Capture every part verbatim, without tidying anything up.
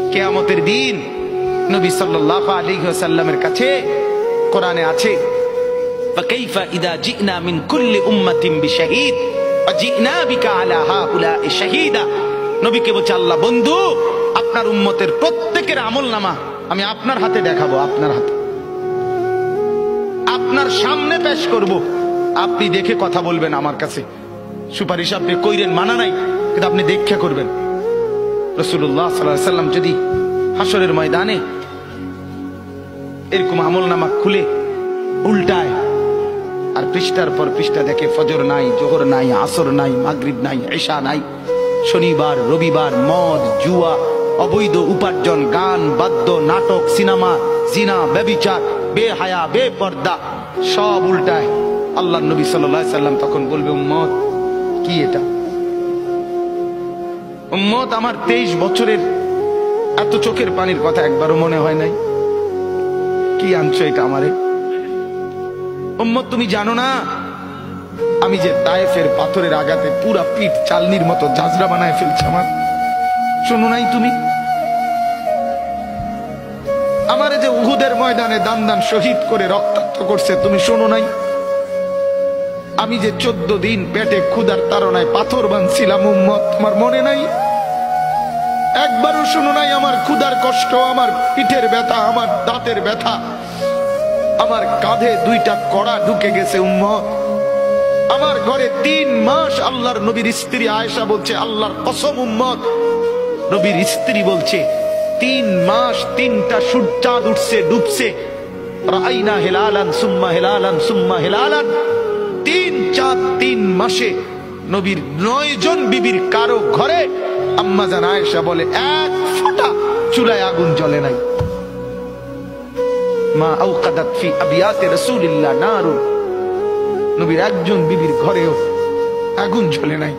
কিয়ামতের দিন নবী সাল্লাল্লাহু আলাইহি ওয়াসাল্লামের কাছে কোরআনে আছে, ফাকাইফা ইযা জিনা মিন কুল্লি উম্মাতিন বিশাহীদ ওয়া জিনা বিকা আলা হাউলা'i শাহীদা। নবীকে বলছে আল্লাহ, বন্ধু আপনার উম্মতের প্রত্যেকের আমলনামা আমি আপনার হাতে দেখাবো, আপনার হাতে আপনার সামনে পেশ করব, আপনি দেখে কথা বলবেন আমার কাছে। সুপারিশ আপনি কইরেন, মানা নাই, কিন্তু আপনি দেখে করবেন। রাসূলুল্লাহ সাল্লাল্লাহু আলাইহি ওয়াসাল্লাম যদি হাসরের ময়দানে এরকম আমলনামা খুলে উল্টায় আর পৃষ্ঠার পর পৃষ্ঠা দেখে ফজর নাই, জোহর নাই, আসর নাই, মাগরিব নাই, ইশা নাই, শনিবার রবিবার, মদ জুয়া, অবৈধ উপার্জন, গান বাদ্য, নাটক, সিনেমা, জিনা, ব্যভিচার, বেহায়া, বেপর্দা সব উল্টায়। আল্লাহর নবী সাল্লাল্লাহু আলাইহি সাল্লাম তখন বলবে, উম্মত কি এটা? উম্মত আমার তেইশ বছরের এত চোখের পানির কথা একবারও মনে হয় নাই, কি আনছো এটা আমারে? উম্মত তুমি জানো না আমি যে তায়েফের পাথরের আঘাতে পুরা পিঠ চালনির মতো ঝাঁঝরা বানায় ফেলছে আমার? শোনো নাই তুমি? আমারে যে উহুদের ময়দানে দান দান শহীদ করে রক্তাক্ত করছে, তুমি শোনো নাই? আমি যে চোদ্দ দিন পেটে ক্ষুধার তাড়নায় পাথর বাঁধছিলাম, উম্মত তোমার মনে নাই? একবারও শোনো নাই আমার ক্ষুধার কষ্ট, আমার পিঠের ব্যথা, আমার দাঁতের ব্যথা, আমার কাঁধে দুইটা কড়া ঢুকে গেছে? উম্মত আমার ঘরে তিন মাস আল্লাহর নবীর স্ত্রী আয়েশা বলছে, আল্লাহর কসম উম্মত, নবীর স্ত্রী বলছে তিন মাস তিনটা সূর্যাঁদ উঠছে ডুবছে, রাআইনা হিলালান সুম্মা হিলালান সুম্মা হিলালান, তিন চাঁদ তিন মাসে নবীর নয় জন বিবির কারো ঘরে আম্মা জান আয়েশা বলে এক ফোঁটা চুলায় আগুন জ্বলে নাই। মা আওকাদাত ফি আবিয়াতি রাসূলিল্লাহ নারুন, নবীর একজন বিবির ঘরেও আগুন জ্বলে নাই।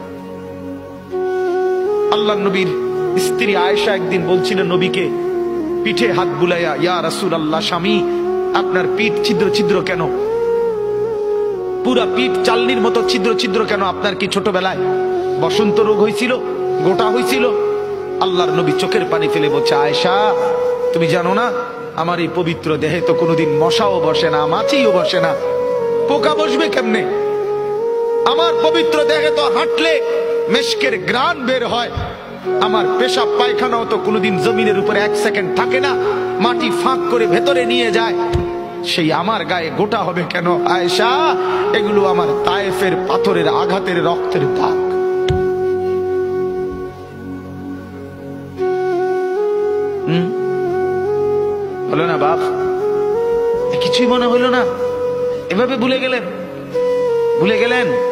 আল্লাহর নবীর স্ত্রী আয়েশা একদিন বলছিলেন নবীকে পিঠে হাত বুলাইয়া, ইয়া রাসূলুল্লাহ, স্বামী আপনার পিঠ ছিদ্র ছিদ্র কেন? পুরা পিঠ চালনির মতো ছিদ্র ছিদ্র কেন? আপনার কি ছোটবেলায় বসন্ত রোগ হয়েছিল, গোটা হয়েছিল? আল্লাহর নবী চোখের পানি ফেলে বলছে, আয়েশা তুমি জানো না আমার এই পবিত্র দেহে তো কোনোদিন মশাও বসে না, মাছিও বসে না, পোকা বসবে কেমনে? আমার পবিত্র দেহে তো হাঁটলে মেশকের গ্রান বের হয়, আমার পেশাব পায়খানাও তো কোনোদিন জমিনের উপরে এক সেকেন্ড থাকে না, মাটি ফাঁক করে ভেতরে নিয়ে যায়, সেই আমার গায়ে গোটা হবে কেন? আয়েশা এগুলো আমার তায়েফের পাথরের আঘাতের রক্তের দাগ। হম হলো না বাপ? কিছুই মনে হইল না? এভাবে ভুলে গেলেন, ভুলে গেলেন